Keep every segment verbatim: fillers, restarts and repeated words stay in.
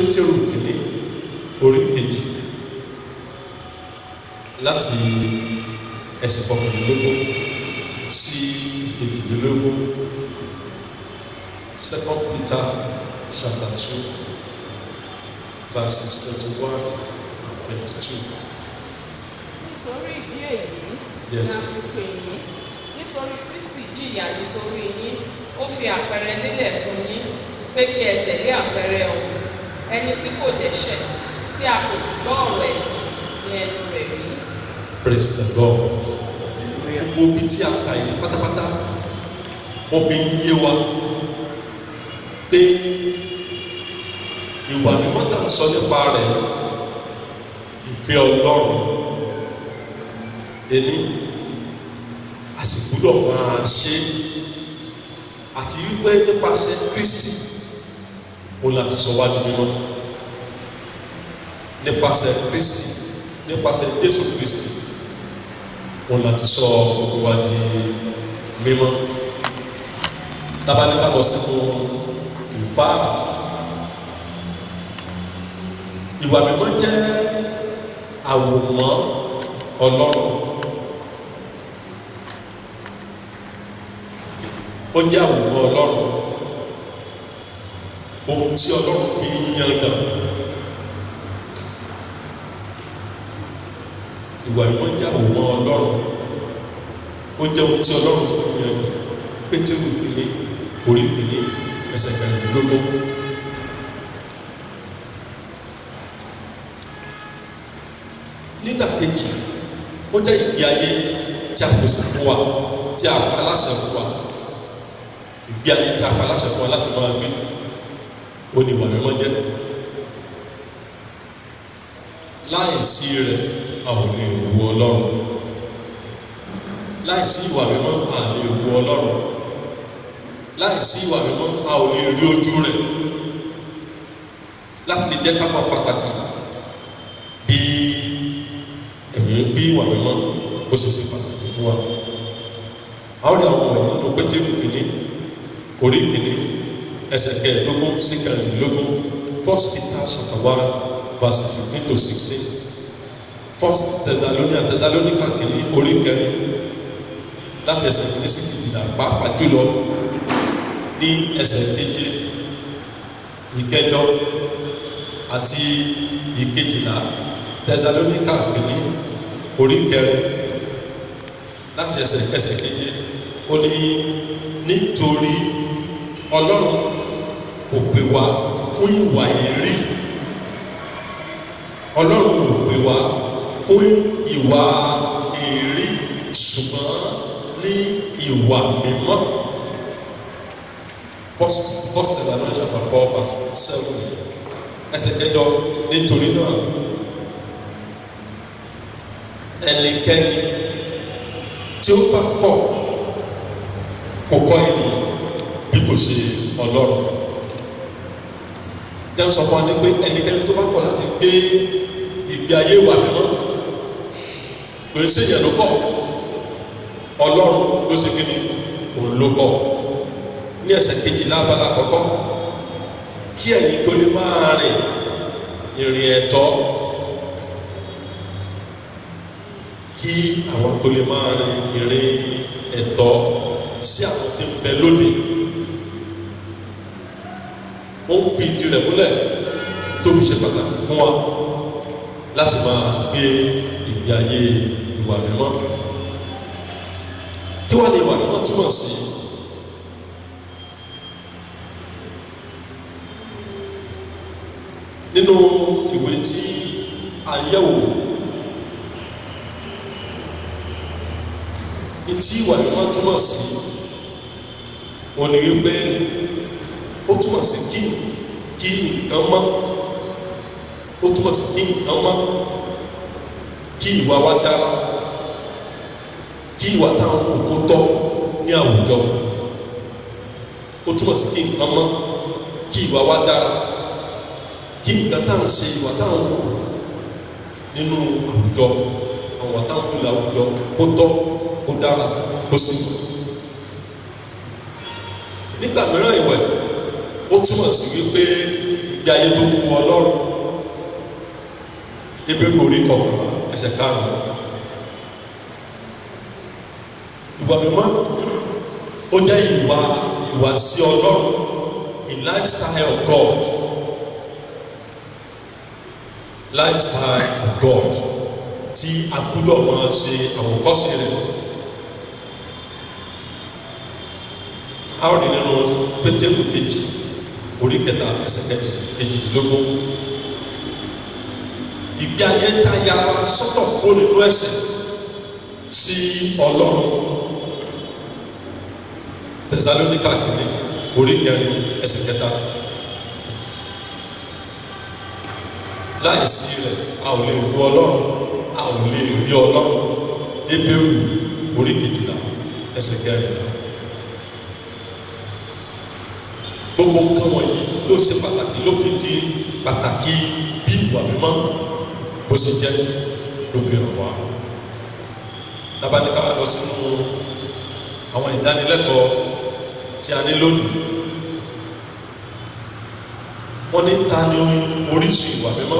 Pétérù kìíní orí kejì láti ẹsẹ̀ kọkànlélógún sí ìkejìlélógún. Second Peter chapter two verses twenty-one and twenty-two. Nítorí ìdí èyí Yes. ni a fi pè yín, nítorí Kristi jìyà nítorí yín, ó fi àpẹẹrẹ lélẹ̀ fún yín pé kí ẹ tẹ̀lé àpẹẹrẹ òun, ẹni tí kò dẹ́ṣẹ̀, tí a kò sì gbọ́ ọ̀rọ̀ ẹ̀tàn ní ẹnu rẹ̀ rí. Praise the Lord. Gbogbo ibi tí a kà yìí pátápátá wọ́n fi ń yé wa pé ìwà mímọ́ tá à ń sọ nípa rẹ̀ ìfẹ́ Ọlọ́run ẹni a sì gbúdọ̀ máa ṣe àti wípé nípasẹ̀ Kristi òun láti sọ wá di mímọ́ nípasẹ̀ Kristi nípasẹ̀ Jésù Kristi òun láti sọ gbogbo wa di mímọ́. Tábà ní ká lọ sínú ìfá ìwà mímọ́ jẹ́ àwòrán Ọlọ́run. Ó jẹ́ àwòrán Ọlọ́run, ohun tí Ọlọ́run fi yan gan. Ìwà mímọ́ jẹ́ àwòrán Ọlọ́run, ó jẹ́ ohun tí Ọlọ́run fi yan gan. Pétérù kìíní orí kìíní ẹsẹ̀ kẹrìndínlógún. Nídàkejì, ó jẹ́ ìgbé ayé tí a pèsè fún wa, tí a pa láṣẹ fún wa. Ìgbé ayé tí a pa láṣẹ fún wa láti máa gbé, ó ní ìwà mímọ́ jẹ́. Láìsí rẹ̀, a ò lè wu Ọlọ́run. Láìsí ìwà mímọ́, a lè wu Ọlọ́run. Láìsí ìwà mímọ́, a ò lè rí ojú rẹ̀. Láti lè jẹ́ ká mọ̀ pàtàkì bí ẹ̀mí bí ìwà mímọ́ ó sì ṣe pàtàkì fún wa. A ó rí àwọn ọ̀rọ̀ nínú Pétérù kìíní orí kìíní ẹsẹ̀ kẹẹ̀ẹ́dógún sí kẹrìndínlógún. First Peter chapter one verse fifteen to sixteen. First Thessalonians Thessalonica kìíní orí kẹrin láti ẹsẹ̀ kìíní sí kejìlá, pàápàá jùlọ ní ẹsẹ̀ keje, ìkẹjọ àti ìkejìlá. Thessalonica kìíní orí kẹrin láti ẹsẹ̀ ẹsẹ̀ keje, ó ní nítorí Ọlọ́run kò pè wá fún ìwà èérí. Ọlọ́run kò pè wá fún ìwà èérí, ṣùgbọ́n ní ìwà mímọ́. First First Thessalonians chapter four verse seven ẹsẹ̀ kẹjọ. Nítorí náà ẹnikẹ́ni tí ó bá kọ̀ kò kọ̀ ènìyàn bí kò ṣe Ọlọ́run. Jẹ́ sọ fún wa ní pé ẹnikẹ́ni tó bá kọ̀ láti gbé ìgbé ayé ìwà mímọ́ kò ń ṣe èèyàn ló kọ̀, Ọlọ́run ló ṣe kí ni òun ló kọ̀. Ní ẹsẹ̀ kejìlá abala àkọ́kọ́, kí ẹ̀yin tó lè máa rìn ìrìn ẹ̀tọ́, kí àwọn tó lè máa rìn ìrìn ẹ̀tọ́ sí àwọn tí ń bẹ lóde. Ó ń fi ìdí rẹ̀ múlẹ̀ tó fi ṣe pàtàkì fún wa láti máa gbé ìgbé ayé ìwà mímọ́. Kí wá ní ìwà mímọ́ túmọ̀ sí? Nínú ìwé tí a yẹ̀wò, tí ìwà mímọ́ túmọ̀ sí, wọ́n ní wípé ó túmọ̀ sí kí kí nǹkan mọ́, ó túmọ̀ sí kí nǹkan mọ́, kí ìwà wa dára, kí ìwà táwọn òkú tọ́ ní àwùjọ. Ó túmọ̀ sí kí nǹkan mọ́, kí ìwà wa dára, kí nǹkan tá à ń ṣe, ìwà táwọn wò nínú àwùjọ, àwọn àtàwọn ìlú àwùjọ ó tọ́, ó dára, ó sì. Nígbà mìíràn ìwẹ̀ ó túmọ̀ sí wípé ìgbé ayé tó wu Ọlọ́run. Hébérù orí kọkànlá ẹsẹ̀ karùn-ún. Ìwà mímọ́ ó jẹ́ ìwà ìwà sí Ọlọ́run, a lifestyle of God, lifestyle of God tí a gbọ́dọ̀ máa ṣe àwòkọ́ṣe rẹ̀. A ó rí nínú Pétérù kejì orí kẹta ẹsẹ̀ kejìdínlógún. Ìgbé ayé tá a yára sọ́tọ̀ kúrò nínú ẹ̀ṣẹ̀ sí Ọlọ́run. Tẹsalóníkà kìíní orí kẹrin ẹsẹ̀ kẹta. Láìsí rẹ̀ a ò lè wu Ọlọ́run, a ò lè rí Ọlọ́run. Hébérù orí kejìlá ẹsẹ̀ kẹrìnlá. Gbogbo nǹkan wọ̀nyí ló ṣe pàtàkì, ló fi di pàtàkì bí ìwà mímọ́ bó ṣe jẹ́ ló fi hàn wá. Tábàníkà lọ sínú àwọn ìdánilẹ́kọ̀ọ́ tí a ní lónìí. Wọ́n ní ta ni orísun ìwà mímọ́?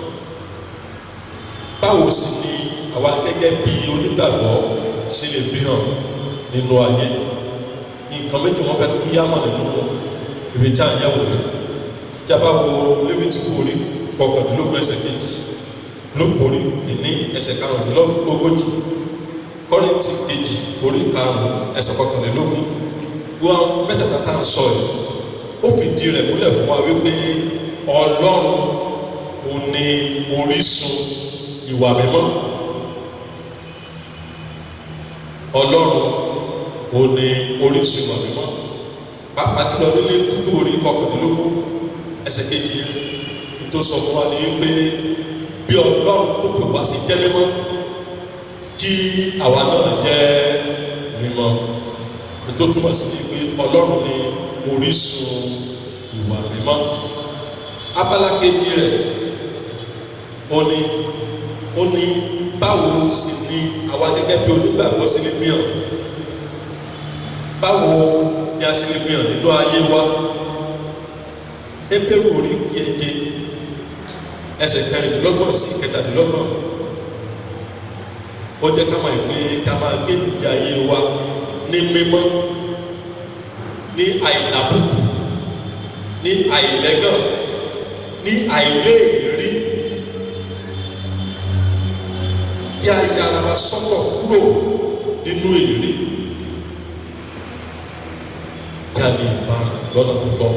Báwo sì ni àwa gẹ́gẹ́ bí onígbàgbọ́ ṣe lè bí hàn nínú ayé? Nǹkan méjì wọ́n fẹ́ kí á mọ̀ nínú wọn. Ìwé tí a ń yẹ̀wò rẹ̀. Tí a bá wo Lévítíkù orí kọkàndínlógún ẹsẹ̀ kejì, Lúùkù orí kìíní ẹsẹ̀ karùndínlógójì, Kọ́ríńtì kejì orí karùn-ún ẹsẹ̀ kọkànlélógún. Wọ́n mẹ́tẹ̀ẹ̀ta tá à ń sọ yìí, ó fìdí rẹ̀ múlẹ̀ fún wa wípé Ọlọ́run ò ní orísun ìwà mímọ́. Ọlọ́run ò ní orísun ìwà mímọ́. Pàápàá jùlọ nílé dúdú orí kọkàndínlógún ẹsẹ̀ kejì yẹn tó sọ fún wa ní wípé bí Ọlọ́run tó pè wá sí jẹ́ mímọ́, kí àwa náà jẹ́ mímọ́. Tó túmọ̀ sí pé Ọlọ́run ní orísun ìwà mímọ́. Abala kejì rẹ̀ ó ní ó ní báwo sì ni àwa gẹ́gẹ́ bí onígbàgbọ́ sí lè mìíràn, báwo ni a ṣe lè mìíràn nínú ayé wa. Hébérù orí keje ẹsẹ̀ kẹrìndínlọ́gbọ̀n sí kẹtàdínlọ́gbọ̀n ó jẹ́ ká máa gbé ká máa gbé ìgbé ayé wa ní mímọ́, ní àìlábùkù, ní àìlẹ́gàn, ní àìléèrí. Kí a yára wa sọ́tọ̀ kúrò nínú èrí. Kí a lè bá lọ́nà tó tọ́.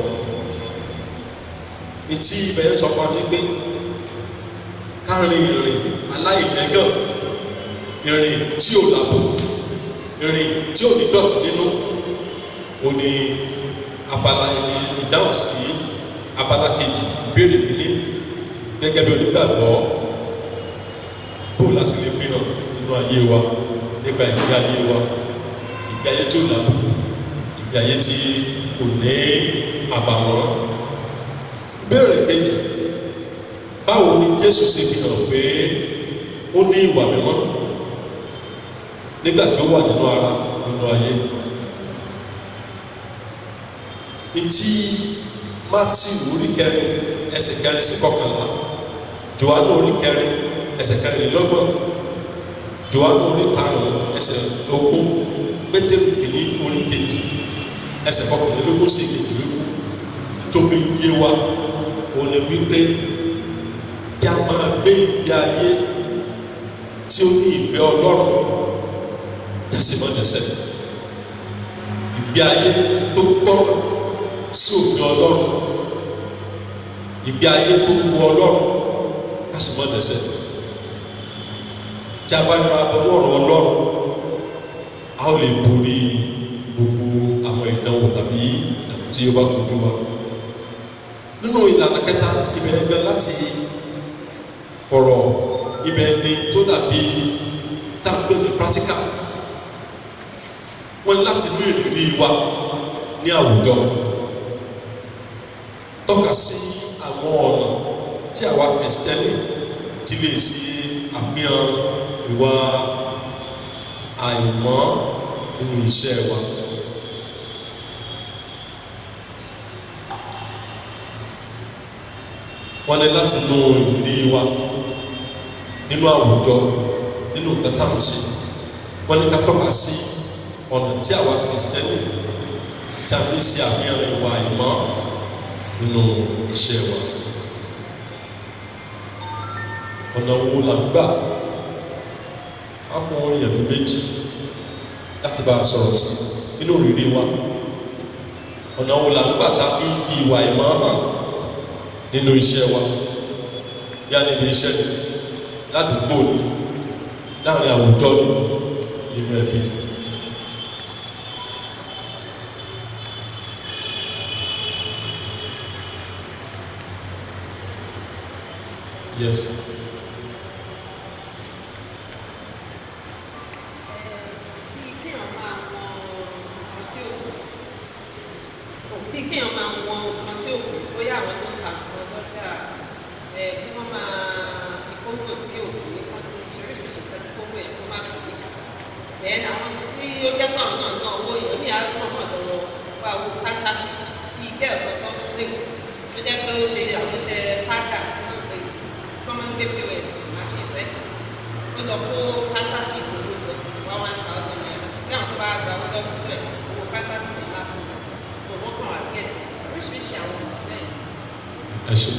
Ìtì ibẹ̀ yẹn sọ fún wa ní pé ká rin ìrìn aláìlẹ́gàn, ìrìn tí ò lábùkù, ìrìn tí ò ní dọ̀tí nínú. Ó ní abala ẹni ìdáhùn sí abala kejì ìbéèrè kìíní gẹ́gẹ́ bí onígbàgbọ́. Bó la sì lè gbé hàn nínú ayé wa nípa ìgbé ayé wa, ìgbé ayé tí ò lábùkù, ìgbé ayé tí kò ní àbàwọ́n. Ìbéèrè kejì, báwo ni Jésù ṣe fi hàn pé ó ní ìwà mímọ́ nígbà tí ó wà nínú ara nínú ayé? Ìtì Mátíù orí kẹrin ẹsẹ̀ kẹrin sí kọkànlá, Jòhánù orí kẹrin ẹsẹ̀ kẹrìnlélọ́gbọ̀n, Jòhánù orí karùn-ún ẹsẹ̀ ogún, Pétérù kìíní orí kejì ẹsẹ̀ kọkànlélógún sí kejìlélógún. Tóbi yé wa òun ni wípé kí a máa gbé ìgbé ayé tí ó ní ìfẹ́ Ọlọ́run dásí mọ́ dẹ́ṣẹ̀. Ìgbé ayé tó gbọ́rọ̀ sí òfin Ọlọ́run, ìgbé ayé tó wu Ọlọ́run dásí mọ́ dẹ́ṣẹ̀. Tí a bá yọra bọ́lú ọ̀rọ̀ Ọlọ́run, a ó lè borí gbogbo àwọn ìdánwò tàbí àmì tí ó bá kojú wa. Nínú ìlànà kẹta, ibẹ̀ ẹgbẹ́ láti fọ̀rọ̀ ibẹ̀ ni tó dàbí tágbé ní practical. Wọ́n láti ní ìrírí wa ní àwùjọ tọ́ka sí àwọn ọ̀nà tí àwa Kristẹni ti lè ṣe àfihàn ìwà àìmọ́ nínú iṣẹ́ wa. wọ́n ní láti nú ìrírí wa nínú àwùjọ nínú nǹkan tá à ń ṣe wọ́n ní ká tọ́ka sí ọ̀nà tí àwa kìrìsìtẹ́nì tí a fi ń ṣe àfihàn ìwà ìmọ̀ nínú iṣẹ́ wa. Ọ̀nà wo la ń gbà á fún èèyàn méjì láti bá a sọ̀rọ̀ sí nínú ìrírí wa. Ọ̀nà wo la ń gbà tá a fi ń fi ìwà ìmọ̀ hàn nínú iṣẹ́ wa. Yá níbi iṣẹ́ ni, ládùúgbò ni, láàrin àwùjọ ni, nínú ẹbí ni. Yes. Bí kéèyàn máa wọn nǹkan tí ò pé bóyá àwọn tó ń ta nǹkan lọ́jà kí wọ́n máa fi kóńgò tí ò pé wọ́n ti ṣe oríṣiríṣi nǹkan tí kóńgò yẹn kó má pé. Then àwọn tí ó jẹ́ pé àwọn náà ná owó èèyàn bí àwọn ọmọ ọ̀dọ̀ wá owó counterfeit bíi gẹ́ẹ̀ kan tó ń lẹ́kọ̀ọ́ tó jẹ́ pé ó ṣe àwọn iṣẹ́ pátá náà pé wọ́n máa ń gbé P O S machine sẹ́yìn ó lọ kó counterfeit owó lọ wá one thousand naira bí àwọn tó bá gba owó lọ́dún rẹ̀ owó counterfeit ńlá kù so wọ́n kàn wá gẹ̀ẹ́tì oríṣiríṣi àwọn ọ̀nà bẹ́ẹ̀. Ẹ ṣe.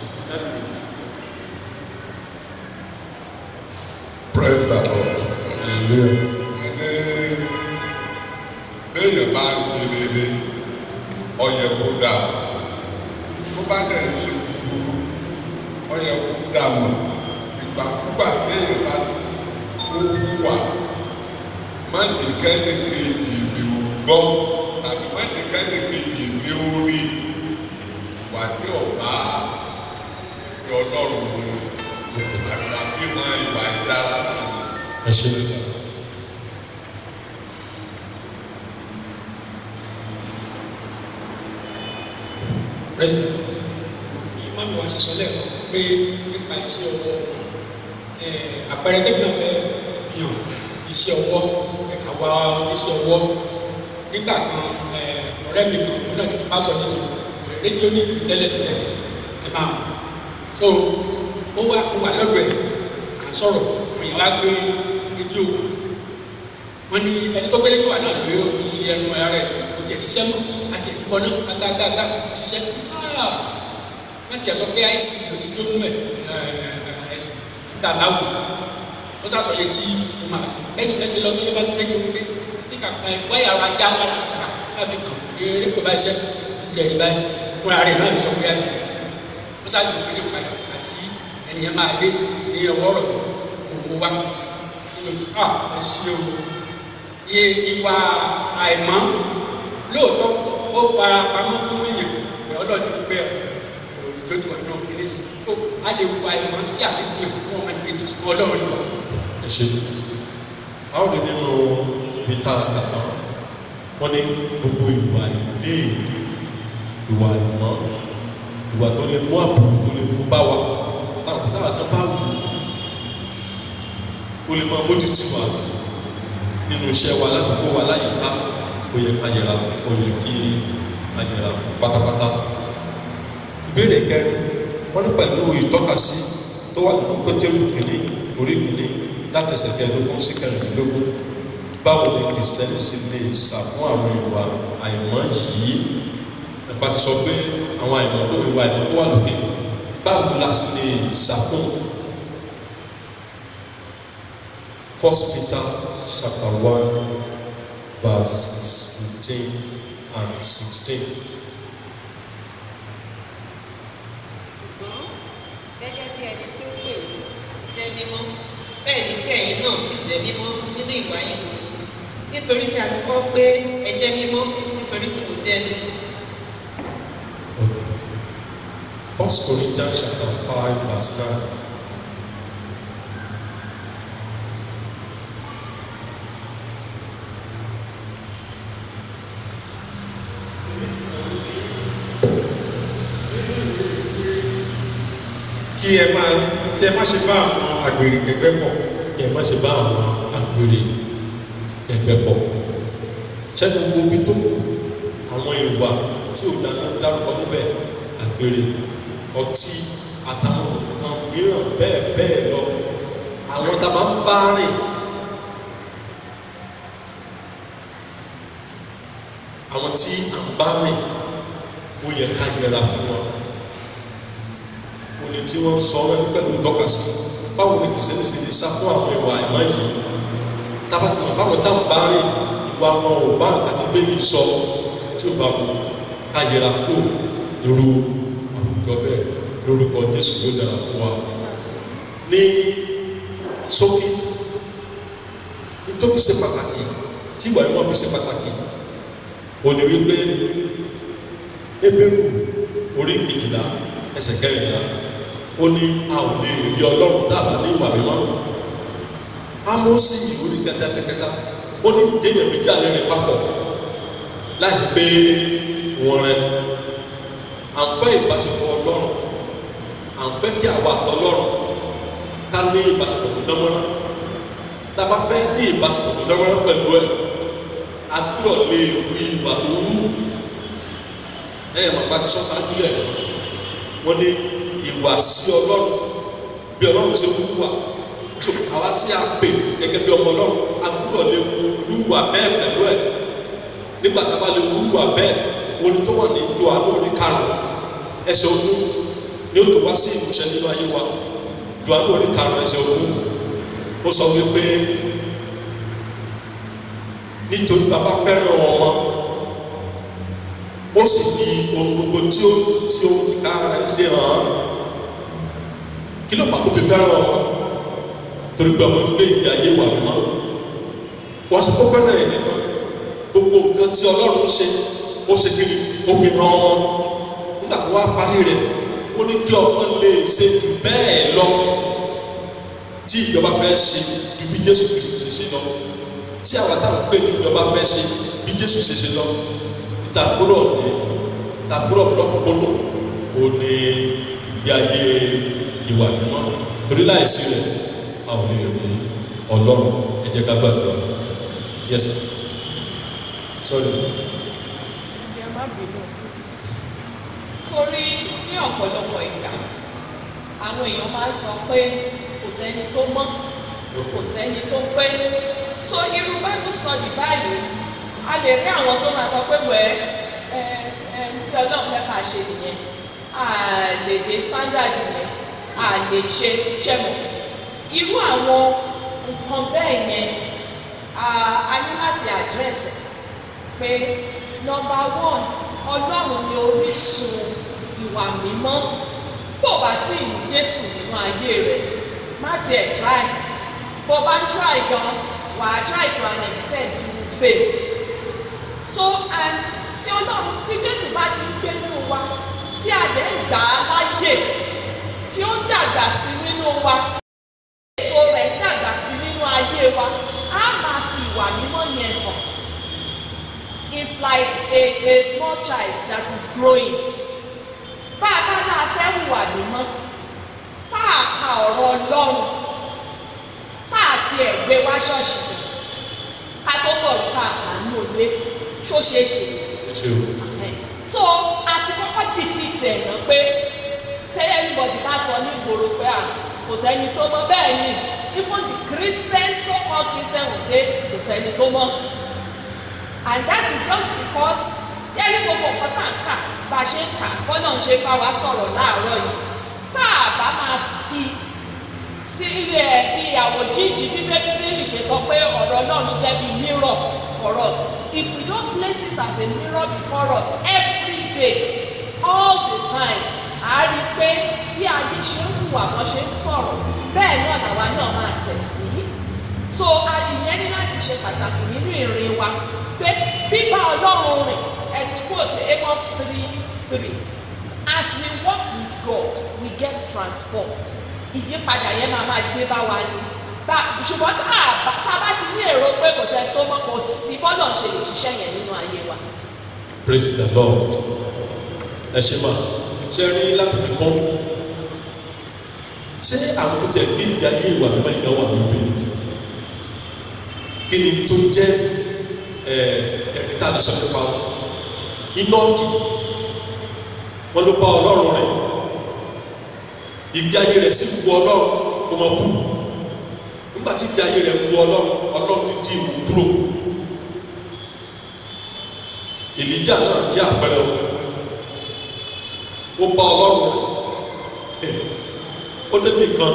Praise the Lord. Hallelujah. Ẹni béèyàn bá ń ṣe rere ọyẹ kó dà mọ́. Bó bá dẹ̀ ń ṣe búburú ọyẹ kó dà mọ́. Ìgbàkúgbà téèyàn bá ti kó hùwà má jẹ́ kẹ́ni kejì mi ò gbọ́ tàbí má jẹ́ kẹ́ni kejì mi ò rí wà tí ọ̀bá ìfẹ́ Ọlọ́run mu àgbàbí máa ìwà ìdára náà. Ẹ ṣe. President, ìmọ̀ mi wá sí sọ lẹ́ẹ̀kan pé nípa iṣẹ́ ọwọ́ àpẹẹrẹ tẹ́lẹ̀ náà fẹ́ yàn iṣẹ́ ọwọ́ àwa oníṣẹ́ ọwọ́ nígbà kan ọ̀rẹ́ mi kan òun náà ti bá sọ níṣẹ́ rédíò ní ìlú tẹ́lẹ̀ tẹ́lẹ̀ ẹ máa mọ̀ so ó wá ó wà lọ́dọ̀ ẹ̀ à ń sọ̀rọ̀ òyìn wá gbé rédíò wá wọ́n ní ẹni tó gbé rédíò wá náà lóye ó fi ẹnu ara ẹ̀ kò tiẹ̀ ṣiṣẹ́ mọ́ àti ẹ̀ ti bọ́ náà agágágá ṣiṣẹ́ wọ́n ti ẹ̀ sọ pé àìsí ló ti dúró mú ẹ̀ ẹ̀sìn nígbà láwù ó sàṣọ yẹ tí mo máa sọ lẹ́yìn lẹ́sẹ̀ lọ́dún ló bá tó rédíò gbé nígbà kan ẹ̀ wáyà ara já wá láti gbà láti kàn eré kò bá iṣẹ́ ìṣẹ̀lẹ̀ báyìí fún ara rẹ̀ náà ló sọ pé àìsí ó sàṣọ ìpínlẹ̀ padà àti ẹnìyẹn máa dé ní ọwọ́ ọ̀rọ̀ òwò wa nínú à ẹ ṣe o iye ìwà àìmọ́ lóòótọ́ ó fara pamọ́ fún èèyàn pé ọlọ́ọ̀ ti fi pé òòrùn tó ti wà náà kéde yìí tó a lè wà àìmọ́ tí a lè fi hàn fún ọmọ nìkejì fún ọlọ́run rí wa. Ẹ ṣe. A ó rí nínú ibi tá a kà náà wọ́n ní gbogbo ìwà ìléèrí ìwà ìmọ̀ ìwà tó lè mú àbùkù tó lè mú bá wa táwọn táwọn kan bá wù ó lè máa mójútó wa nínú iṣẹ́ wa ládùúgbò wa láyìíká ó yẹ ká yẹra fún ó yẹ kí ká yẹra fún pátápátá. Ìbéèrè kẹrin wọ́n ní pẹ̀lú ìtọ́kasí tó wà nínú Pétérù kìíní orí kìíní láti ẹsẹ̀ kẹẹ̀ẹ́dógún sí kẹrìndínlógún báwo ni kìrìsìtẹ́nì sì lè sàfún àwọn ìwà àìmọ́ yìí nípa ti sọ pé àwọn àìmọ́ tó ìwà àìmọ́ tó wà lókè báwo la sì lè sàfún. First Peter chapter one verses fifteen and sixteen. Ṣùgbọ́n gẹ́gẹ́ bí ẹni tí ó pè mí ti jẹ́ mímọ́ bẹ́ẹ̀ ni pé ẹ̀yin náà sì jẹ́ mímọ́ nínú ìwà yín gbogbo nítorí tí a ti kọ́ pé ẹ jẹ́ mímọ́ nítorí tí mo jẹ́ mímọ́. First Corinthians chapter five verse nine. Kí ẹ máa kí ẹ má ṣe bá àwọn àgbèrè ẹgbẹ́ pọ̀. Kí ẹ má ṣe bá àwọn àgbèrè ẹgbẹ́ pọ̀. Ṣé gbogbo ibi tó kù àwọn ìwà tí ò dáná dárúkọ níbẹ̀ àgbèrè ọtí bẹ́ẹ̀ bẹ́ẹ̀ lọ àwọn tá a máa ń bá rìn àwọn tí à ń bá rìn ó yẹ ká yẹra fún wọn òní tí wọ́n ń sọ wọn pẹ̀lú ìtọ́ka sí báwo ni kìsẹ́ni sì lè sá fún àwọn ìwà àìmọ́ yìí tábàtì mọ̀ báwọn tá à ń bá rìn ìwà wọn ò bá àti bẹ́ẹ̀ni sọ tí ò bá mu ká yẹra kó irú àwùjọ bẹ́ẹ̀ lórúkọ Jésù ló dára fún wa ní sókè nítorí ṣe pàtàkì tí ìwà ìmọ̀ fi ṣe pàtàkì òní wípé Hébérù orí kejìlá ẹsẹ̀ kẹrìnlá ó ní a ò lè rí Ọlọ́run dábàá ní ìwà mímọ́. Ámósì orí kẹta ẹsẹ̀ kẹta ó ní kéèyàn méjì alẹ́ rìn papọ̀ láti pé wọn rẹ à ń fẹ́ ìbáṣepọ̀ Ọlọ́run à ń fẹ́ kí àwa àtọlọ́run ká ní ìbáṣepọ̀ tó dánmọ́rán tá a bá fẹ́ ní ìbáṣepọ̀ tó dánmọ́rán pẹ̀lú ẹ̀ a gbọ́dọ̀ lè wí ìwà tó wú ẹ̀yẹ̀ màgbà ti sọ sáájú lẹ̀ wọ́n ní ìwà sí Ọlọ́run bí Ọlọ́run ṣe wú wà tó àwa tí a pè gẹ́gẹ́ bí ọmọ Ọlọ́run a gbọ́dọ̀ lè wú ìwà bẹ́ẹ̀ pẹ̀lú ẹ̀ nígbà tá a bá lè wú ìwà bẹ́ẹ̀ orin tó wà ní Jòhánù orí karùn-ún ẹsẹ̀ ogún ni ó tó wá sí ìmúṣẹ nínú ayé wa Jòhánù orí karùn-ún ẹsẹ̀ ogún ó sọ wípé nítorí bàbá fẹ́ràn ọmọ ó sì ní ohun gbogbo tí ó tí ó ti ká ara ṣe hàn án kí ló pàtó fi fẹ́ràn ọmọ torí pé ọmọ ń gbé ìgbé ayé wà mímọ́ wọ́n sì kó fẹ́ràn ẹ̀ nìkan gbogbo nǹkan tí Ọlọ́run ṣe ó ṣe kí ó fi hàn ọmọ nígbà tó wá parí rẹ̀ ó ní kí ọmọ lè ṣe jù bẹ́ẹ̀ lọ tí ìjọba fẹ́ ṣe ju bí Jésù Kristi ṣe ṣe lọ tí àwa táwọn pè ní ìjọba fẹ́ ṣe bí Jésù ṣe ṣe lọ ìtàkùrọ̀ ní ìtàkùrọ̀ lọ́kùnkúndùn ó ní ìgbé ayé ìwà mímọ́ torí láìsí rẹ̀ a ò lè rí Ọlọ́run ẹ jẹ́ ká gbàdúrà yes sir sorry. Torí ní ọ̀pọ̀lọpọ̀ ìgbà àwọn èèyàn máa ń sọ pé kò sẹ́ni tó mọ́ kò sẹ́ni tó pé so irú Bible study báyìí a lè rí àwọn tó máa sọ pé wẹ́ ẹ ẹ tí Ọlọ́run fẹ́ ká ṣe nìyẹn a lè dé standard yẹn a lè ṣe ṣẹ́mọ̀ irú àwọn nǹkan bẹ́ẹ̀ yẹn a ní láti address pé number one Ọlọ́run ni orísun ìwà mímọ́ bó bá tí ì ní Jésù nínú ayé rẹ̀ má tiẹ̀ try bó bá ń try gan wàá try to an extent you will fail so and tí Ọlọ́run tí Jésù bá ti ń gbé nínú wa tí a dẹ̀ ń gbà á láyè tí ó ń dàgbà sí nínú wa èso rẹ̀ ń dàgbà sí nínú ayé wa á máa fi ìwà mímọ́ yẹn hàn. It's like a, a small child that is growing. Bá a bá náà fẹ́ hùwà mímọ́, tá a ka ọ̀rọ̀ Ọlọ́run, tá a tiẹ̀ gbé wá ṣọ́ọ̀ṣì, ká tó bọ̀ ká kà ní òde, ṣó ṣeé ṣe. So a ti kọ́kọ́ defeat ẹ̀ náà pé tell everybody bá sọ ní ìgboro pé à kò sẹ́ni tó mọ̀ bẹ́ẹ̀ ni even the Christian so-called Christian will say kò sẹ́ni tó mọ̀. And that is just because yẹ́rí gbogbo nǹkan tá à ń kà bá a ṣe ń kà bọ́dọ̀ ń ṣe bá wa sọ̀rọ̀ láàárọ̀ yìí tá a bá máa fi sí ẹ bí àwòjíjì bíbẹ́ bíbélì ṣe sọ pé ọ̀rọ̀ Ọlọ́run jẹ́ bí mirror for us if we don't place it as a mirror before us every day all the time a rí i pé bí ayé ṣe ń hùwà wọ́n ṣe ń sọ̀rọ̀ bẹ́ẹ̀ náà làwa náà máa tẹ̀ sí so ìyẹn ní láti ṣe pàtàkì nínú ìrìn wa pé bíbá Ọlọ́run rìn ẹ ti quote Amos three three as we walk with God we get transformed ìyípadà yẹn máa máa dé bá wa ní ṣùgbọ́n tá a bá ti ní èrò pé kò sẹ́ni tó mọ̀ kò sí bọ́lọ̀ ṣe lè ṣiṣẹ́ yẹn nínú ayé wa. Praise the Lord. Ẹ ṣe máa ṣe rí láti fi kọ́ ṣé àwọn tó tẹ̀ gbé ìgbé ayé ìwà mímọ́ ìgbà wà ní ìbéèrè kí ni tó jẹ́ ẹ̀rí tá a lè sọ nípa wọn Íńọ́kì wọn ló bá Ọlọ́run rẹ̀ ìgbé ayé rẹ̀ sì wu ọlọ́run kò mọ̀ bú nígbà tí ìgbé ayé rẹ̀ wu ọlọ́run ọlọ́run dídí ìwù kúrò. Èlíjà náà jẹ́ àpẹẹrẹ o ó bá ọlọ́run rẹ̀ ó débi kan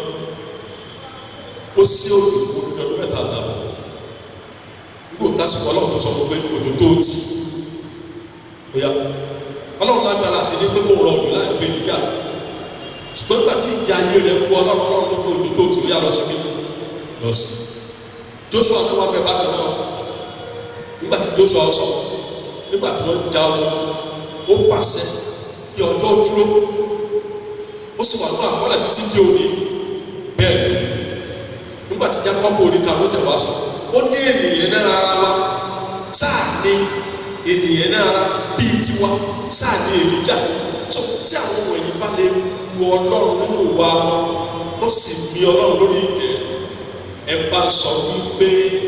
ó sí òkè fún ọdún mẹ́ta dàbọ̀ nígbà tásìkò ọlọ́run tó sọ fún pé òjò tó ti ó yá ọlọ́run lágbára àti ní pé kó rọ òjò láì gbé níjà ṣùgbọ́n nígbà tí ìyá ayé rẹ̀ wú ọlọ́run ọlọ́run ló pé òjò tó ti ó yá lọ sí kí lọ sí Joshua ní wọn bẹ bákan náà nígbà tí Joshua sọ nígbà tí wọ́n já ọgbọ́n ó pàṣẹ kí ọjọ́ dúró ó sì wà ní àkọọ́lẹ̀ títí dé òní bẹ́ẹ̀ ni nígbà tí Jákọ́bù oríta ló tẹ̀ wá sọ ó ní ènìyàn náà rárá wa sáà ní ènìyàn náà rárá bíi tiwa sáà ní Èlíjà tó tí àwọn wọ̀nyí bá lè wo ọlọ́run nínú ìwà wọn tó sì mì ọlọ́run lórí ìtẹ́ ẹ bá sọ wípé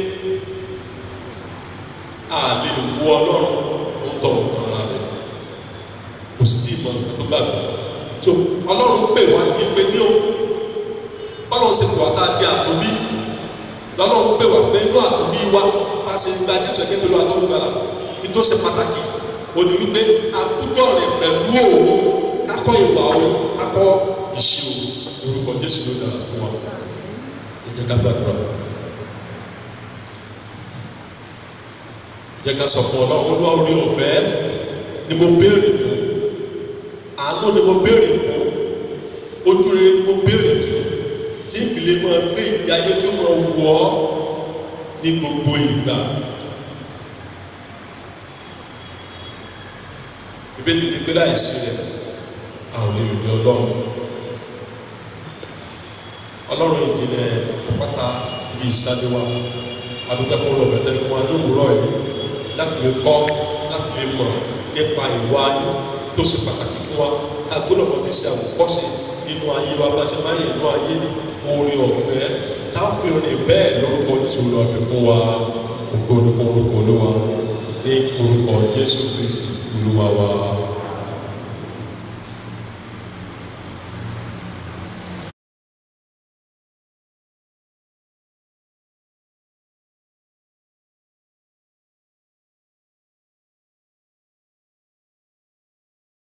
a lè wo ọlọ́run ó tọ̀ tán ara rẹ̀ jẹ́ kò sì tí ì mọ nǹkan tó gbàgbọ́ tó ọlọ́run pè wá ní pé ní o ọlọ́run ṣe pè wá tá a di àtúnbí lọ́lọ́run pè wá pé inú àtúnbí wa bá a ṣe gba Jésù ẹgbẹ́ pẹ̀lú àtọ́gbàlà ní tó ṣe pàtàkì òní wípé àbúdọ̀ rẹ̀ pẹ̀lú òun kakọ́ ìwà òun kakọ́ ìṣe òun orúkọ Jésù ló dára fún wa ẹ jẹ́ ká gbàdúrà. Jẹ́ ká sọ fún ọlọ́run olúwa orí ọ̀fẹ́ ni mo béèrè fún àánú ni mo béèrè fún ojú rere ni mo béèrè fún tí ìpìlẹ̀ máa gbé ìgbé ayé tó máa wọ̀ ọ́ ní gbogbo ìgbà. Ìbéèrè ní pé láìsí rẹ̀ a ò lè rí ọlọ́run ọlọ́run ìjìnlẹ̀ àpáta ibi ìsáré wa adúgbò fún ọlọ́run ẹ̀dá ìfún wa lówùúrọ̀ yìí láti lè kọ́ láti lè mọ̀ nípa ìwà ayé tó ṣe pàtàkì fún wa agbọ́dọ̀ mọ̀ bí ṣe àwòkọ́ṣe nínú ayé wa bá ṣe máa ń yẹ nínú ayé orin ọ̀fẹ́ táwọn rìn bẹ́ẹ̀ lórúkọ Jésù lọ fi fún wa ògo ní fún orúkọ Olúwa ní orúkọ Jésù Kristi Olúwa wa.